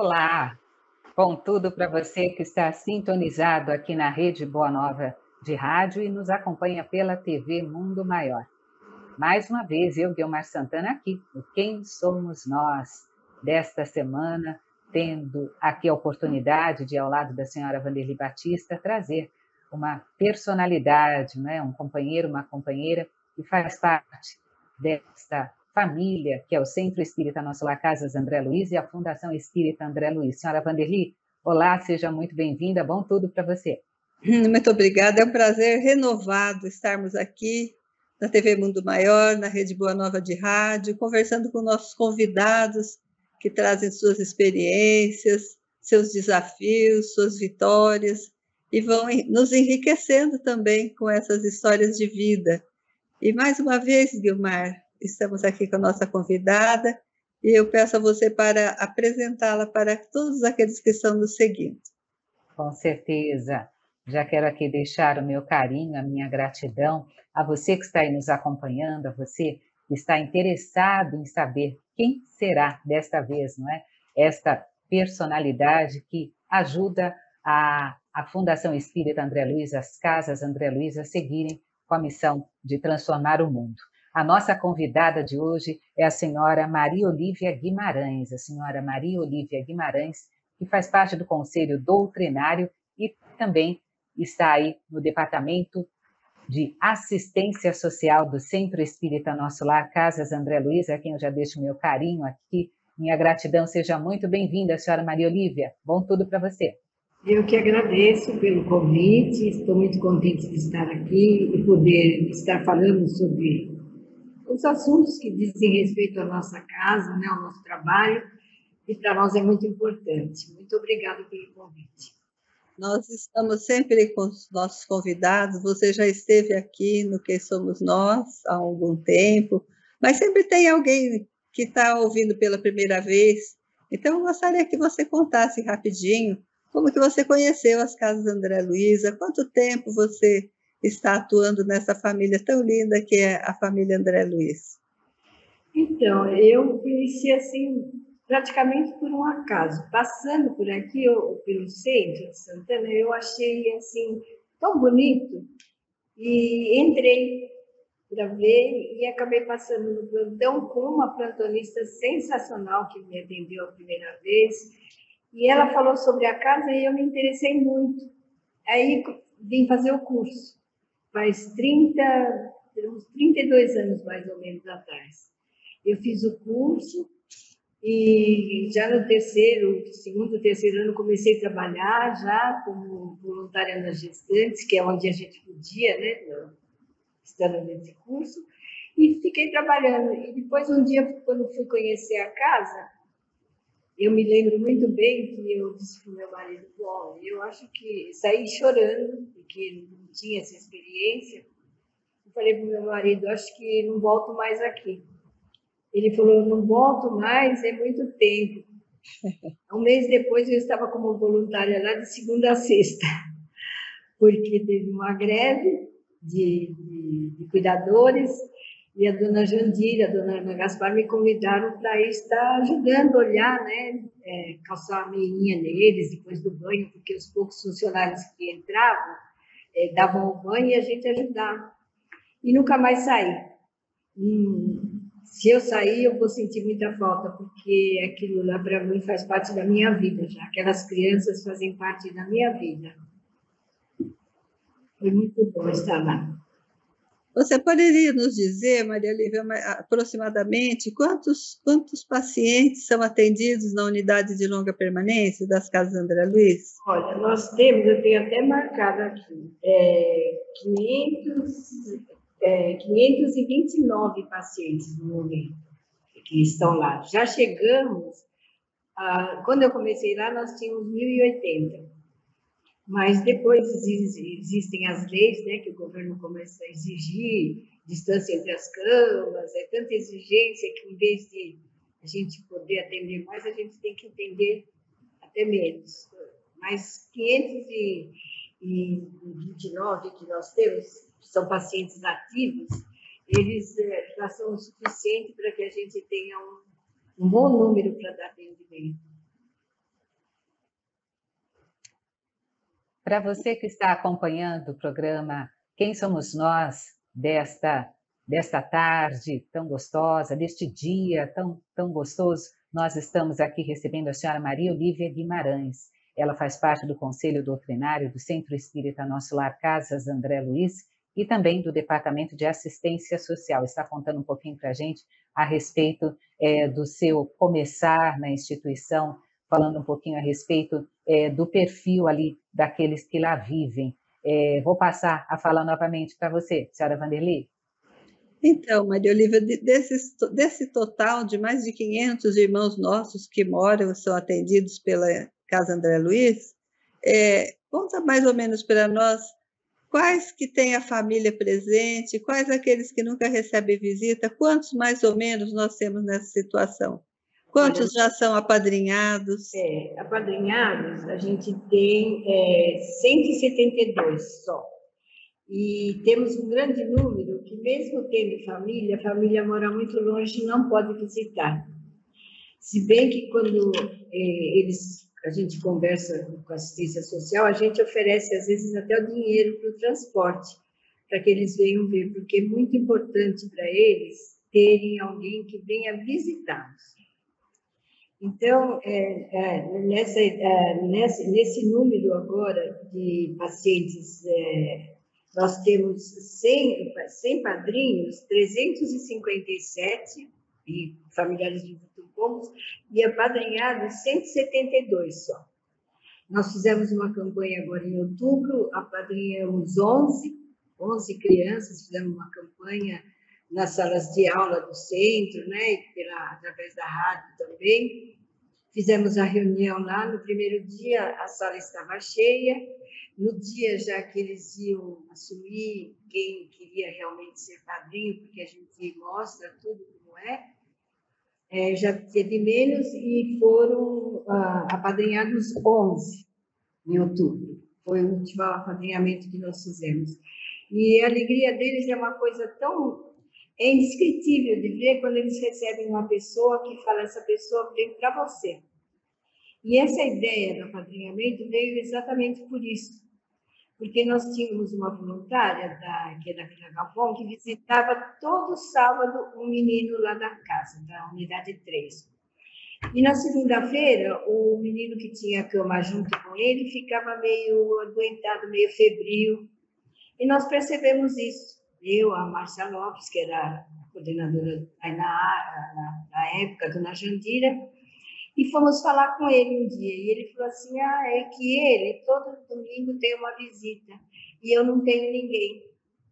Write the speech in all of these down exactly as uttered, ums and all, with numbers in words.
Olá, com tudo para você que está sintonizado aqui na Rede Boa Nova de rádio e nos acompanha pela T V Mundo Maior. Mais uma vez, eu, Guilmar Santana, aqui, no Quem Somos Nós, desta semana, tendo aqui a oportunidade de, ao lado da senhora Wanderli Batista, trazer uma personalidade, né? Um companheiro, uma companheira que faz parte desta família, que é o Centro Espírita Nosso Lar Casas André Luiz e a Fundação Espírita André Luiz. Senhora Wanderli, olá, seja muito bem-vinda, bom tudo para você. Muito obrigada, é um prazer renovado estarmos aqui na T V Mundo Maior, na Rede Boa Nova de Rádio, conversando com nossos convidados que trazem suas experiências, seus desafios, suas vitórias, e vão nos enriquecendo também com essas histórias de vida. E mais uma vez, Guilmar, estamos aqui com a nossa convidada, e eu peço a você para apresentá-la para todos aqueles que estão nos seguindo. Com certeza. Já quero aqui deixar o meu carinho, a minha gratidão a você que está aí nos acompanhando, a você que está interessado em saber quem será desta vez, não é? Esta personalidade que ajuda a, a Fundação Espírita André Luiz, as Casas André Luiz, a seguirem com a missão de transformar o mundo. A nossa convidada de hoje é a senhora Maria Olívia Guimarães, a senhora Maria Olívia Guimarães, que faz parte do Conselho Doutrinário e também está aí no Departamento de Assistência Social do Centro Espírita Nosso Lar, Casas André Luiz, a quem eu já deixo meu carinho aqui, minha gratidão, seja muito bem-vinda, senhora Maria Olívia, bom tudo para você. Eu que agradeço pelo convite, estou muito contente de estar aqui e poder estar falando sobre os assuntos que dizem respeito à nossa casa, né, ao nosso trabalho, e para nós é muito importante. Muito obrigada pelo convite. Nós estamos sempre com os nossos convidados, você já esteve aqui no Quem Somos Nós há algum tempo, mas sempre tem alguém que está ouvindo pela primeira vez, então eu gostaria que você contasse rapidinho como que você conheceu as Casas André Luiz, há quanto tempo você está atuando nessa família tão linda que é a família André Luiz? Então, eu conheci assim, praticamente por um acaso. Passando por aqui, eu, pelo centro de Santana, eu achei assim, tão bonito e entrei para ver e acabei passando no plantão com uma plantonista sensacional que me atendeu a primeira vez. E ela falou sobre a casa e eu me interessei muito. Aí vim fazer o curso. Faz trinta, uns trinta e dois anos, mais ou menos, atrás. Eu fiz o curso e já no terceiro, segundo, terceiro ano, comecei a trabalhar já como voluntária nas gestantes, que é onde a gente podia, né, estando nesse curso, e fiquei trabalhando. E depois, um dia, quando fui conhecer a casa, eu me lembro muito bem que eu disse para o meu marido, bom, eu acho que saí chorando, porque não tinha essa experiência. Eu falei para o meu marido, acho que não volto mais aqui. Ele falou, não volto mais, é muito tempo. Um mês depois eu estava como voluntária lá de segunda a sexta, porque teve uma greve de, de, de cuidadores e a dona Jandira, a dona Ana Gaspar me convidaram para estar ajudando a olhar, né, é, calçar a meinha neles depois do banho, porque os poucos funcionários que entravam é, davam o banho e a gente ajudava. E nunca mais saí. Hum, se eu sair, eu vou sentir muita falta, porque aquilo lá para mim faz parte da minha vida já. Aquelas crianças fazem parte da minha vida. Foi muito bom estar lá. Você poderia nos dizer, Maria Olívia, aproximadamente quantos, quantos pacientes são atendidos na unidade de longa permanência das Casas André Luiz? Olha, nós temos, eu tenho até marcado aqui, é, quinhentos, é, quinhentos e vinte e nove pacientes no momento que estão lá. Já chegamos, a, quando eu comecei lá, nós tínhamos mil e oitenta. Mas depois existem as leis, né, que o governo começa a exigir, distância entre as camas, é tanta exigência que, em vez de a gente poder atender mais, a gente tem que entender até menos. Mas quinhentos e vinte e nove que nós temos, que são pacientes ativos, eles já são o suficiente para que a gente tenha um, um bom número para dar atendimento. para você que está acompanhando o programa Quem Somos Nós, desta, desta tarde tão gostosa, deste dia tão, tão gostoso, nós estamos aqui recebendo a senhora Maria Olívia Guimarães. Ela faz parte do Conselho Doutrinário do Centro Espírita Nosso Lar Casas André Luiz e também do Departamento de Assistência Social. Está contando um pouquinho para a gente a respeito é, do seu começar na instituição, falando um pouquinho a respeito é, do perfil ali daqueles que lá vivem. É, vou passar a falar novamente para você, senhora Vanderly. Então, Maria Olívia, desse, desse total de mais de quinhentos irmãos nossos que moram, são atendidos pela Casa André Luiz, é, conta mais ou menos para nós quais que têm a família presente, quais aqueles que nunca recebem visita, quantos mais ou menos nós temos nessa situação? Quantos Olha, já são apadrinhados? É, apadrinhados, a gente tem é, cento e setenta e dois só. E temos um grande número que, mesmo tendo família, a família mora muito longe e não pode visitar. Se bem que quando é, eles, a gente conversa com a assistência social, a gente oferece, às vezes, até o dinheiro para o transporte, para que eles venham ver, porque é muito importante para eles terem alguém que venha visitá-los. Então, é, é, nessa, é, nesse, nesse número agora de pacientes, é, nós temos cem, cem padrinhos, trezentos e cinquenta e sete e familiares de Votupombos, e apadrinhados cento e setenta e dois só. Nós fizemos uma campanha agora em outubro, apadrinhamos onze, onze crianças, fizemos uma campanha nas salas de aula do centro, né, pela, através da rádio também. Fizemos a reunião lá, no primeiro dia a sala estava cheia, no dia já que eles iam assumir quem queria realmente ser padrinho, porque a gente mostra tudo como é, é já teve menos e foram ah, apadrinhados onze em outubro. Foi o último apadrinhamento que nós fizemos. E a alegria deles é uma coisa tão... É indescritível de ver quando eles recebem uma pessoa que fala, essa pessoa vem para você. E essa ideia do apadrinhamento veio exatamente por isso. Porque nós tínhamos uma voluntária, da, que é da Vila Galpão, que visitava todo sábado um menino lá da casa, da unidade três. E na segunda-feira, o menino que tinha a cama junto com ele ficava meio adoentado, meio febril. E nós percebemos isso. Eu, a Márcia Lopes, que era a coordenadora aí na, na, na época, a dona Jandira, e fomos falar com ele um dia. E ele falou assim, ah, é que ele, todo domingo, tem uma visita, e eu não tenho ninguém.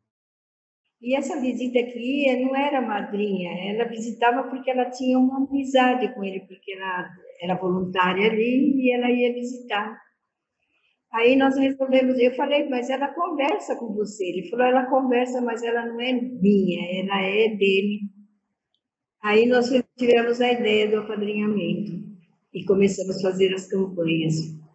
E essa visita que ia não era madrinha, ela visitava porque ela tinha uma amizade com ele, porque ela era voluntária ali e ela ia visitar. Aí nós resolvemos, eu falei, mas ela conversa com você. Ele falou, ela conversa, mas ela não é minha, ela é dele. Aí nós tivemos a ideia do apadrinhamento e começamos a fazer as campanhas.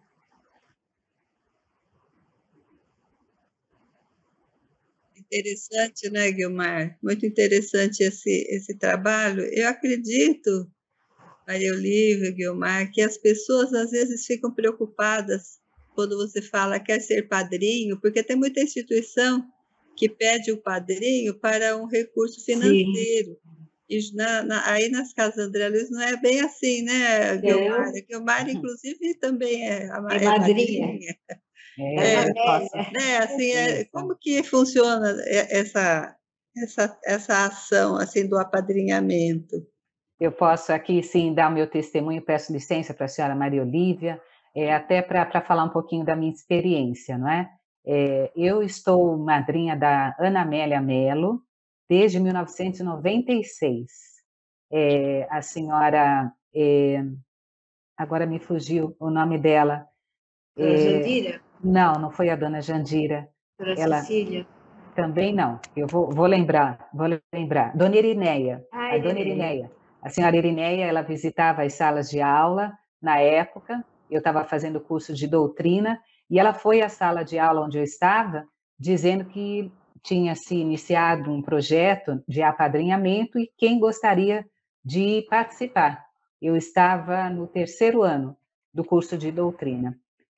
Interessante, né, Guilmar? Muito interessante esse, esse trabalho. Eu acredito, Maria Olívia, Guilmar, que as pessoas às vezes ficam preocupadas quando você fala quer ser padrinho, porque tem muita instituição que pede o padrinho para um recurso financeiro. Sim. E na, na, aí nas casas André Luiz não é bem assim, né, Guilmar? É. Guilmar, inclusive, também é a é madrinha. É, é, né, assim, é, como que funciona essa, essa, essa ação assim, do apadrinhamento? Eu posso aqui, sim, dar o meu testemunho, peço licença para a senhora Maria Olívia, é, até para falar um pouquinho da minha experiência, não é? é? Eu estou madrinha da Ana Amélia Melo desde mil novecentos e noventa e seis. É, a senhora, é, agora me fugiu o nome dela. Dona é, Jandira? Não, não foi a dona Jandira. Dona Ela, Cecília? Também não, eu vou, vou lembrar, vou lembrar. Dona Irineia, ah, a dona Irineia. A senhora Irineia, ela visitava as salas de aula na época, eu estava fazendo curso de doutrina, e ela foi à sala de aula onde eu estava, dizendo que tinha se iniciado um projeto de apadrinhamento e quem gostaria de participar. Eu estava no terceiro ano do curso de doutrina.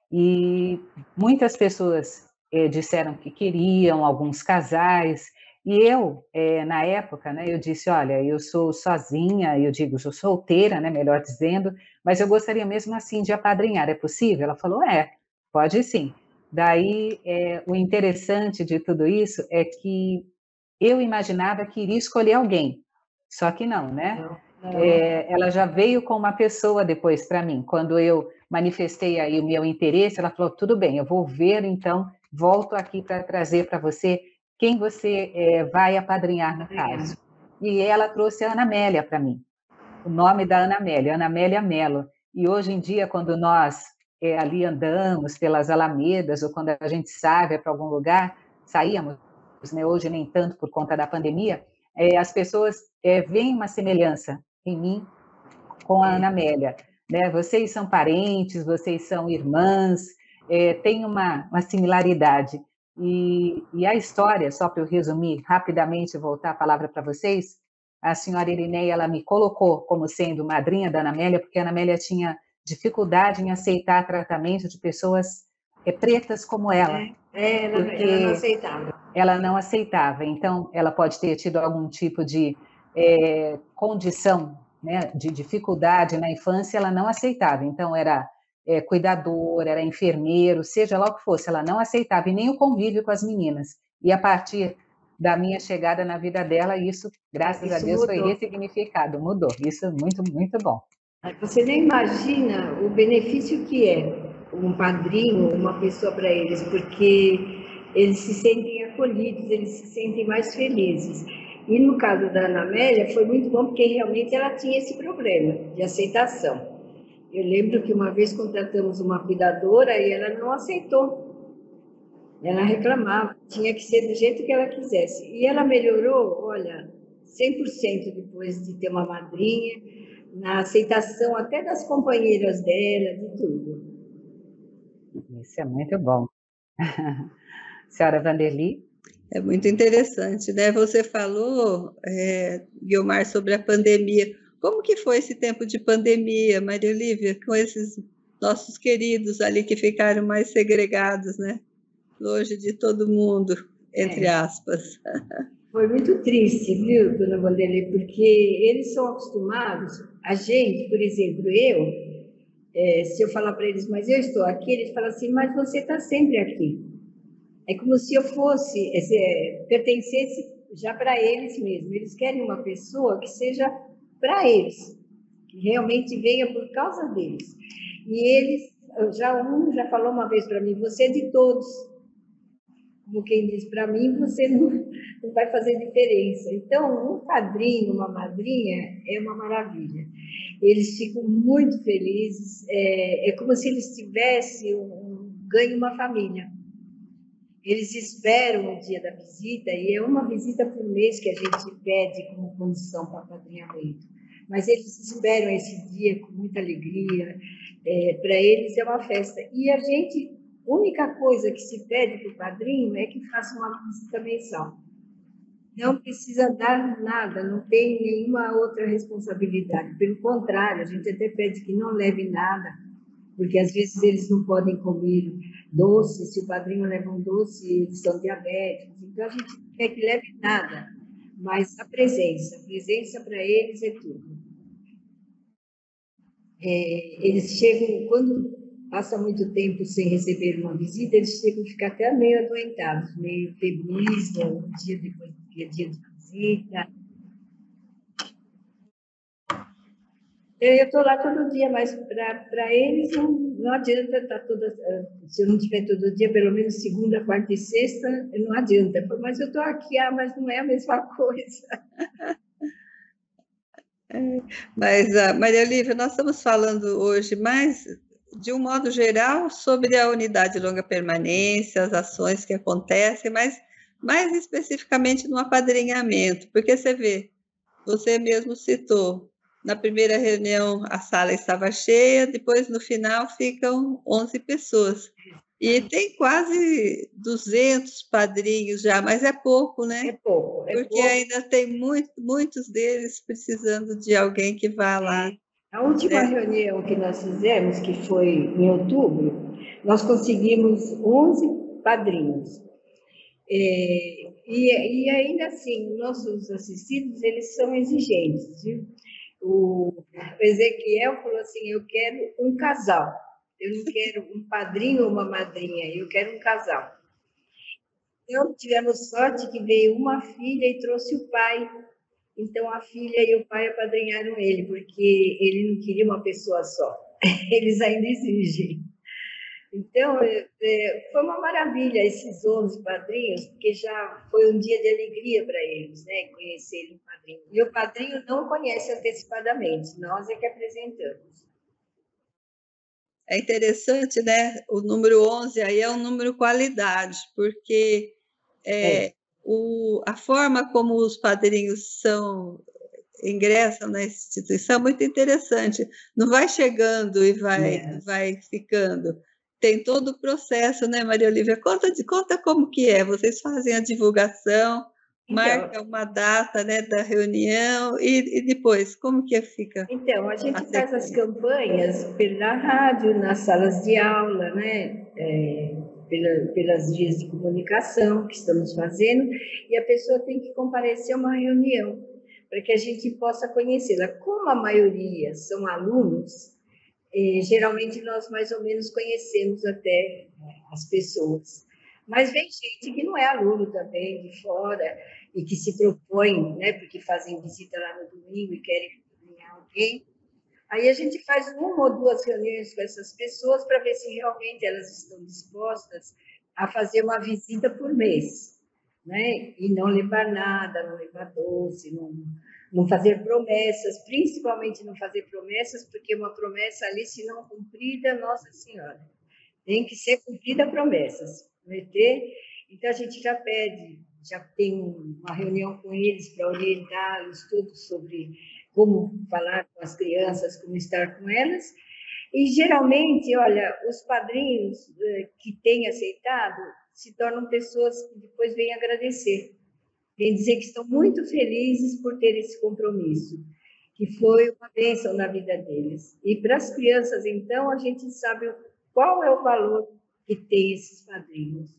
E muitas pessoas eh, disseram que queriam, alguns casais, e eu, eh, na época, né, eu disse, olha, eu sou sozinha, eu digo, sou solteira, né, melhor dizendo, mas eu gostaria mesmo assim de apadrinhar, é possível? Ela falou, é, pode sim. Daí, eh, o interessante de tudo isso é que eu imaginava que iria escolher alguém, só que não, né? Não, não. Eh, ela já veio com uma pessoa depois para mim. Quando eu manifestei aí o meu interesse, ela falou: tudo bem, eu vou ver, então volto aqui para trazer para você quem você eh, vai apadrinhar no caso. E ela trouxe a Ana Amélia para mim, o nome da Ana Amélia, Ana Amélia Mello. E hoje em dia, quando nós eh, ali andamos pelas alamedas, ou quando a gente sai, vai para algum lugar, saíamos, né, hoje nem tanto por conta da pandemia, eh, as pessoas eh, veem uma semelhança em mim com a Ana Amélia. Né? Vocês são parentes, vocês são irmãs, é, tem uma, uma similaridade. E, e a história, só para eu resumir rapidamente e voltar a palavra para vocês, a senhora Irineia, ela me colocou como sendo madrinha da Ana Amélia, porque a Ana Amélia tinha dificuldade em aceitar tratamento de pessoas é, pretas como ela. É, ela, ela não aceitava. Ela não aceitava. Então, ela pode ter tido algum tipo de é, condição, né, de dificuldade na infância, ela não aceitava. Então, era é, cuidador, era enfermeiro, seja lá o que fosse, ela não aceitava, e nem o convívio com as meninas. E a partir da minha chegada na vida dela, isso, graças isso a Deus, mudou. Foi ressignificado, mudou. Isso é muito, muito bom. Você nem imagina o benefício que é um padrinho, uma pessoa para eles, porque eles se sentem acolhidos, eles se sentem mais felizes. E no caso da Ana Amélia foi muito bom, porque realmente ela tinha esse problema de aceitação. Eu lembro que uma vez contratamos uma cuidadora e ela não aceitou. Ela reclamava, tinha que ser do jeito que ela quisesse. E ela melhorou, olha, cem por cento depois de ter uma madrinha, na aceitação até das companheiras dela, de tudo. Isso é muito bom. Senhora Vanderly? É muito interessante, né? Você falou, é, Guiomar, sobre a pandemia. Como que foi esse tempo de pandemia, Maria Olívia, com esses nossos queridos ali que ficaram mais segregados, né? Longe de todo mundo, entre é. aspas. Foi muito triste, viu, dona Vanderly, porque eles são acostumados, a gente, por exemplo, eu, é, se eu falar para eles, mas eu estou aqui, eles falam assim, mas você está sempre aqui. É como se eu fosse, é, pertencesse já para eles mesmos. Eles querem uma pessoa que seja para eles, que realmente venha por causa deles. E eles, já um já falou uma vez para mim, você é de todos. Como quem diz, para mim você não, não vai fazer diferença. Então, um padrinho, uma madrinha, é uma maravilha. Eles ficam muito felizes, é, é como se eles tivessem um, um ganho uma família. Eles esperam o dia da visita, e é uma visita por mês que a gente pede como condição para apadrinhamento. Mas eles esperam esse dia com muita alegria, é, para eles é uma festa. E a gente... A única coisa que se pede para o padrinho é que faça uma visita mensal. Não precisa dar nada, não tem nenhuma outra responsabilidade. Pelo contrário, a gente até pede que não leve nada, porque às vezes eles não podem comer doce, se o padrinho leva um doce, eles são diabéticos. Então a gente não quer que leve nada, mas a presença, a presença para eles é tudo. É, eles chegam, quando passa muito tempo sem receber uma visita, eles chegam a ficar até meio adoentados, meio febris, um dia depois do dia de visita. Eu estou lá todo dia, mas para eles não, não adianta estar toda. Se eu não estiver todo dia, pelo menos segunda, quarta e sexta, não adianta. Mas eu estou aqui, ah, mas não é a mesma coisa. É, mas, Maria Olívia, nós estamos falando hoje mais, de um modo geral, sobre a unidade de longa permanência, as ações que acontecem, mas mais especificamente no apadrinhamento, porque você vê, você mesmo citou, na primeira reunião a sala estava cheia, depois no final ficam onze pessoas. E tem quase duzentos padrinhos já, mas é pouco, né? É pouco. É porque pouco. ainda tem muito, muitos deles precisando de alguém que vá lá. A última É. reunião que nós fizemos, que foi em outubro, nós conseguimos onze padrinhos. É, e, e ainda assim, nossos assistidos, eles são exigentes, viu? O Ezequiel falou assim, eu quero um casal, eu não quero um padrinho ou uma madrinha, eu quero um casal. Então, tivemos sorte que veio uma filha e trouxe o pai. Então, a filha e o pai apadrinharam ele, porque ele não queria uma pessoa só. Eles ainda exigem. Então, é, foi uma maravilha esses onze padrinhos, porque já foi um dia de alegria para eles, né, conhecerem o padrinho. E o padrinho não conhece antecipadamente, nós é que apresentamos. É interessante, né? O número onze aí é um número qualidade, porque é, é. O, a forma como os padrinhos são ingressam na instituição é muito interessante. Não vai chegando e vai, é. vai ficando. Tem todo o processo, né, Maria Olívia? Conta, conta como que é. Vocês fazem a divulgação, então, marca uma data, né, da reunião e, e depois, como que fica? Então, a gente a faz as campanhas pela rádio, nas salas de aula, né, é, pela, pelas vias de comunicação que estamos fazendo, e a pessoa tem que comparecer a uma reunião, para que a gente possa conhecê-la. Como a maioria são alunos, E, geralmente nós mais ou menos conhecemos até as pessoas. Mas vem gente que não é aluno também, de fora, e que se propõe, né, porque fazem visita lá no domingo e querem ganhar alguém. Aí a gente faz uma ou duas reuniões com essas pessoas para ver se realmente elas estão dispostas a fazer uma visita por mês, né? E não levar nada, não levar doce, não... não fazer promessas, principalmente não fazer promessas, porque uma promessa ali, se não cumprida, Nossa Senhora, tem que ser cumprida promessas, prometer. Então, a gente já pede, já tem uma reunião com eles para orientá-los tudo sobre como falar com as crianças, como estar com elas. E, geralmente, olha, os padrinhos que têm aceitado se tornam pessoas que depois vêm agradecer. Vem dizer que estão muito felizes por ter esse compromisso, que foi uma bênção na vida deles. E para as crianças, então, a gente sabe qual é o valor que tem esses padrinhos.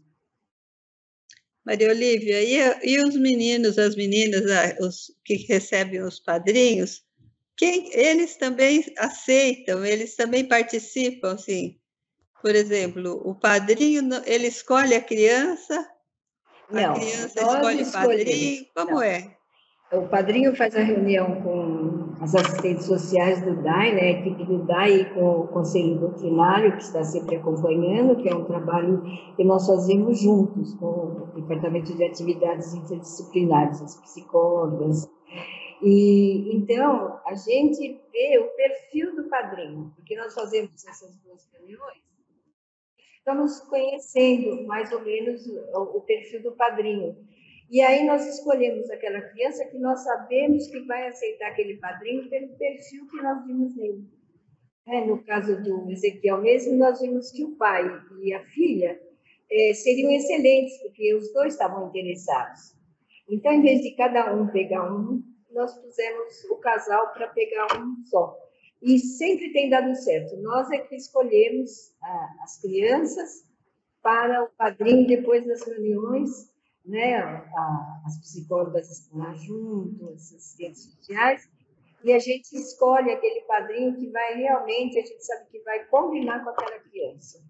Maria Olívia, e, e os meninos, as meninas, os que recebem os padrinhos, quem, eles também aceitam, eles também participam, assim? Por exemplo, o padrinho, ele escolhe a criança... Não, a criança escolhe o padrinho, como não. é? O padrinho faz a reunião com as assistentes sociais do D A I, né, a equipe do D A I, e com o conselho doutrinário, que está sempre acompanhando, que é um trabalho que nós fazemos juntos com o Departamento de Atividades Interdisciplinares, as psicólogas. E, então, a gente vê o perfil do padrinho, porque nós fazemos essas duas reuniões, estamos conhecendo mais ou menos o, o perfil do padrinho. E aí nós escolhemos aquela criança que nós sabemos que vai aceitar aquele padrinho pelo perfil que nós vimos nele. É, no caso do Ezequiel mesmo, nós vimos que o pai e a filha é, seriam excelentes, porque os dois estavam interessados. Então, em vez de cada um pegar um, nós pusemos o casal para pegar um só. E sempre tem dado certo. Nós é que escolhemos ah, as crianças para o padrinho depois das reuniões, né? A, as psicólogas estão lá junto, as assistentes sociais, e a gente escolhe aquele padrinho que vai realmente, a gente sabe que vai combinar com aquela criança.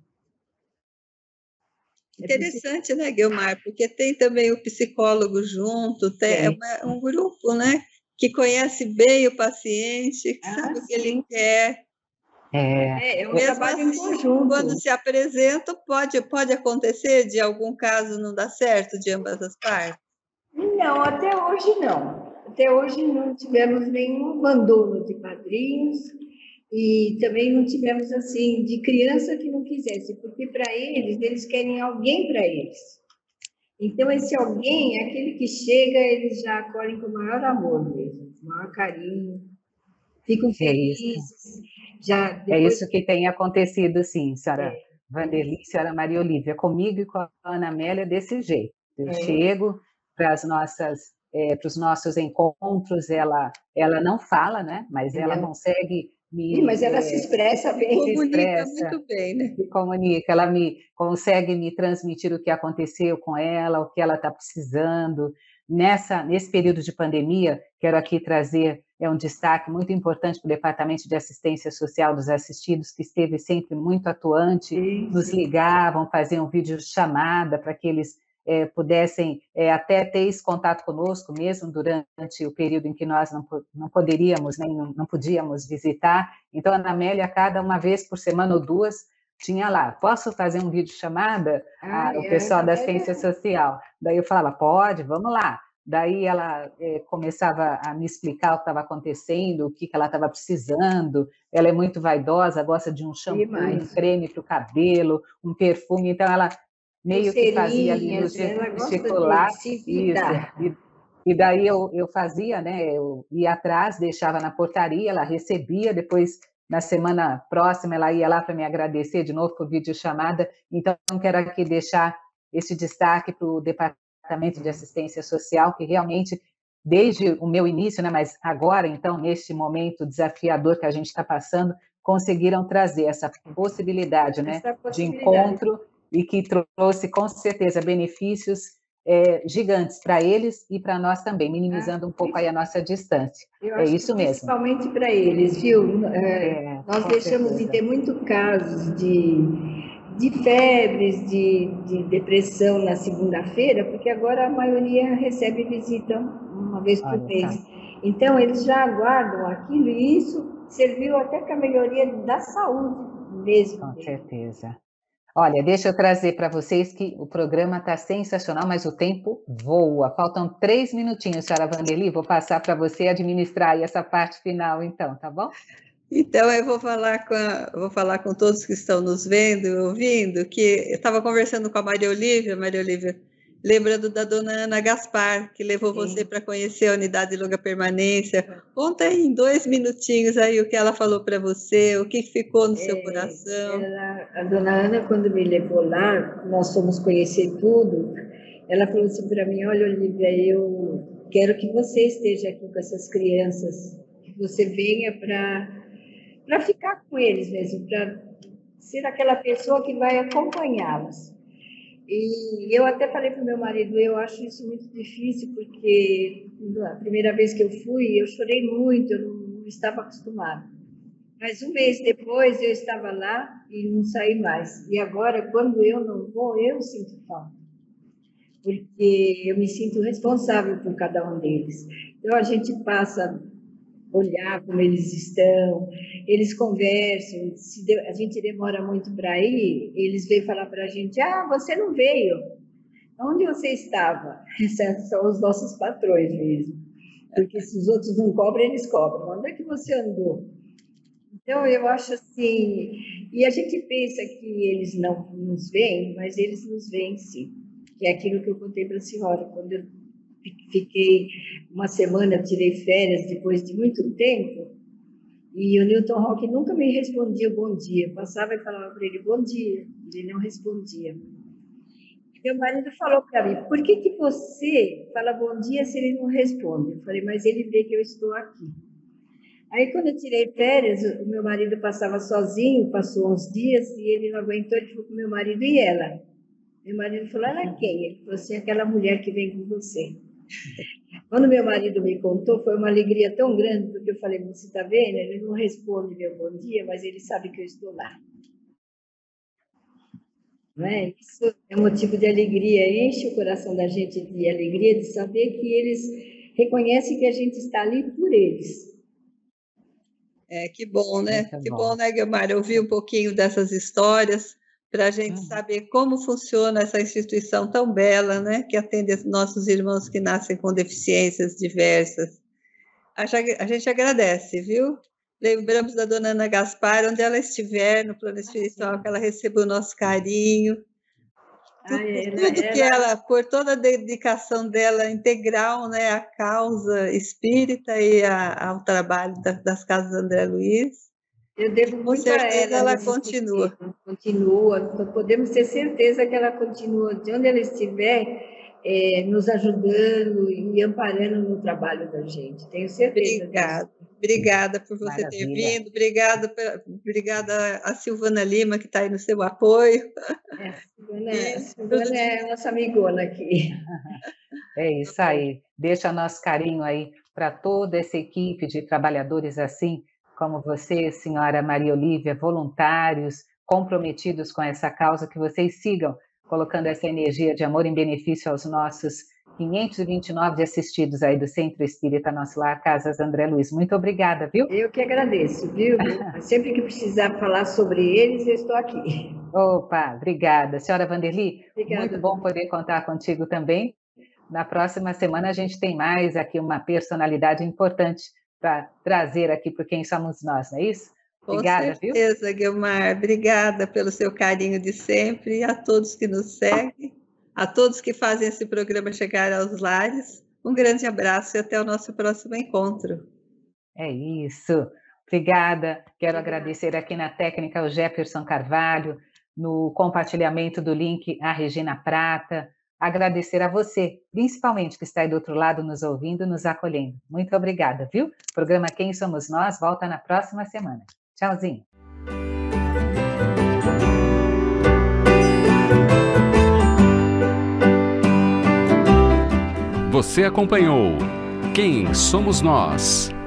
Interessante, né, Guilmar? Porque tem também o psicólogo junto, tem, é uma, um grupo, né? Que conhece bem o paciente, que ah, sabe o que ele quer. É, é um trabalho assim, em conjunto. Quando se apresenta, pode, pode acontecer de algum caso não dar certo de ambas as partes? Não, até hoje não. Até hoje não tivemos nenhum abandono de padrinhos e também não tivemos, assim, de criança que não quisesse, porque para eles, eles querem alguém para eles. Então, esse alguém é aquele que chega, eles já acolhem com o maior amor mesmo, com o maior carinho, ficam felizes. É isso, já depois... é isso que tem acontecido, sim, senhora é. Vanderly, senhora Maria Olívia, comigo e com a Ana Amélia desse jeito. Eu é. chego para as nossas, é, para os nossos encontros, ela, ela não fala, né? Mas ela é. consegue me Ih, mas ela se é, expressa Se bem. se comunica expressa, muito bem, né? se comunica, ela me consegue me transmitir o que aconteceu com ela, o que ela está precisando. Nessa, nesse período de pandemia, quero aqui trazer é um destaque muito importante para o Departamento de Assistência Social dos Assistidos, que esteve sempre muito atuante, Sim, nos sim. ligavam, faziam videochamada para que eles é, pudessem é, até ter esse contato conosco, mesmo durante o período em que nós não, não poderíamos, nem não, não podíamos visitar. Então, a Ana Amélia, cada uma vez por semana ou duas, tinha lá, posso fazer um vídeo chamada? Ah, Ai, o a pessoal da assistência Amélia, social. Daí eu falava, pode, vamos lá. Daí ela é, começava a me explicar o que estava acontecendo, o que, que ela estava precisando. Ela é muito vaidosa, gosta de um shampoo, um demais. creme para o cabelo, um perfume. Então, ela meio que fazia ali no Pulseirinhas, ela gosta de, gesticular de se isso. cuidar. E, e daí eu, eu fazia, né? Eu ia atrás, deixava na portaria, ela recebia, depois na semana próxima ela ia lá para me agradecer de novo por videochamada. Então, quero aqui deixar esse destaque para o Departamento de Assistência Social, que realmente, desde o meu início, né, mas agora, então, neste momento desafiador que a gente está passando, conseguiram trazer essa possibilidade, né, Essa de possibilidade. encontro e que trouxe, com certeza, benefícios é, gigantes para eles e para nós também, Ah, minimizando um pouco aí a nossa distância. eu É acho que isso mesmo. principalmente para eles, viu? É, É, nós com deixamos de certeza. ter muito casos de, de febres, de, de depressão na segunda-feira, porque agora a maioria recebe visita uma vez por Olha mês. só, Então, eles já aguardam aquilo e isso serviu até para a melhoria da saúde mesmo com dele. certeza. Olha, deixa eu trazer para vocês que o programa está sensacional, mas o tempo voa. Faltam três minutinhos, senhora Vanderly. Vou passar para você administrar aí essa parte final, então, tá bom? Então, eu vou falar com a, vou falar com todos que estão nos vendo e ouvindo, que eu estava conversando com a Maria Olívia, Maria Olívia, lembrando da dona Ana Gaspar, que levou você Sim. para conhecer a unidade de longa permanência. Conta aí em dois minutinhos aí o que ela falou para você, o que ficou no seu coração. Ela, a dona Ana, quando me levou lá, nós fomos conhecer tudo, ela falou assim para mim, olha, Olivia, eu quero que você esteja aqui com essas crianças, que você venha para para ficar com eles mesmo, para ser aquela pessoa que vai acompanhá-los. E eu até falei para o meu marido, eu acho isso muito difícil, porque a primeira vez que eu fui, eu chorei muito, eu não estava acostumada. Mas um mês depois eu estava lá e não saí mais. E agora, quando eu não vou, eu sinto falta. Porque eu me sinto responsável por cada um deles. Então a gente passa a olhar como eles estão, eles conversam. Se a gente demora muito para ir, eles vêm falar para a gente: ah, você não veio. Onde você estava? Esses são os nossos patrões mesmo. Porque se os outros não cobram, eles cobram. Onde é que você andou? Então, eu acho assim, e a gente pensa que eles não nos veem, mas eles nos veem sim, que é aquilo que eu contei para a senhora, quando eu fiquei uma semana, tirei férias depois de muito tempo, e o Newton Rock nunca me respondia bom dia, passava e falava para ele bom dia, ele não respondia. E meu marido falou para mim, por que, que você fala bom dia se ele não responde? Eu falei, mas ele vê que eu estou aqui. Aí, quando eu tirei férias, o meu marido passava sozinho, passou uns dias, e ele não aguentou, ele falou com meu marido, e ela? Meu marido falou, ela é quem? Ele falou assim, aquela mulher que vem com você. Quando meu marido me contou, foi uma alegria tão grande, porque eu falei, você está vendo? Ele não responde meu bom dia, mas ele sabe que eu estou lá. Não é? Isso é motivo de alegria, enche o coração da gente de alegria, de saber que eles reconhecem que a gente está ali por eles. É, que bom, né? Muito Que bom. bom, né, Guilmar? Ouvir um pouquinho dessas histórias para a gente Uhum. saber como funciona essa instituição tão bela, né? Que atende os nossos irmãos que nascem com deficiências diversas. A ja- a gente agradece, viu? Lembramos da dona Ana Gaspar, onde ela estiver no plano espiritual, que ela receba o nosso carinho. Ah, Tudo, por ela, tudo que ela ela, por toda a dedicação dela integral, né, à causa espírita e a- ao trabalho da- das casas André Luiz. Eu devo Com muito a certeza ela ela nesse continua. sentido. Continua, podemos ter certeza que ela continua. De onde ela estiver, é, nos ajudando e amparando no trabalho da gente. Tenho certeza. Obrigada. Disso. Obrigada por você Maravilha. ter vindo, obrigada, obrigada a Silvana Lima, que está aí no seu apoio. É, a Silvana, a Silvana é nossa amigona aqui. É isso aí. Deixa nosso carinho aí para toda essa equipe de trabalhadores assim, como você, senhora Maria Olívia, voluntários, comprometidos com essa causa, que vocês sigam colocando essa energia de amor em benefício aos nossos quinhentos e vinte e nove assistidos aí do Centro Espírita Nosso Lar, Casas André Luiz. Muito obrigada, viu? Eu que agradeço, viu? Sempre que precisar falar sobre eles, eu estou aqui. Opa, obrigada. Senhora Vanderly, Obrigada. Muito bom poder contar contigo também. Na próxima semana a gente tem mais aqui uma personalidade importante para trazer aqui para Quem Somos Nós, não é isso? Obrigada, Com certeza, viu? Guilmar. Obrigada pelo seu carinho de sempre, a todos que nos seguem, a todos que fazem esse programa chegar aos lares. Um grande abraço e até o nosso próximo encontro. É isso. Obrigada. Quero agradecer aqui na técnica o Jefferson Carvalho, no compartilhamento do link a Regina Prata. Agradecer a você, principalmente que está aí do outro lado nos ouvindo, nos acolhendo. Muito obrigada, viu? O programa Quem Somos Nós volta na próxima semana. Tchauzinho. Você acompanhou Quem Somos Nós?